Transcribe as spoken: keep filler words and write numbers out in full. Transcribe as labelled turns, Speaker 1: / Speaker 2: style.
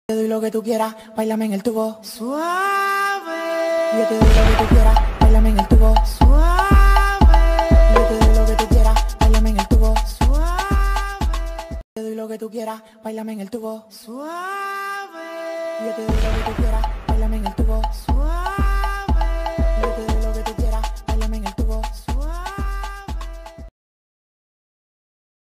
Speaker 1: Te doy lo que tú quieras, bailame en el tubo suave. Yo te doy lo que tú quieras, bailame en el tubo suave. Yo te doy lo que tú quieras, bailame en el tubo suave. Te doy lo que tú quieras, bailame en el tubo suave. Yo te doy lo que tú quieras, bailame en el tubo suave.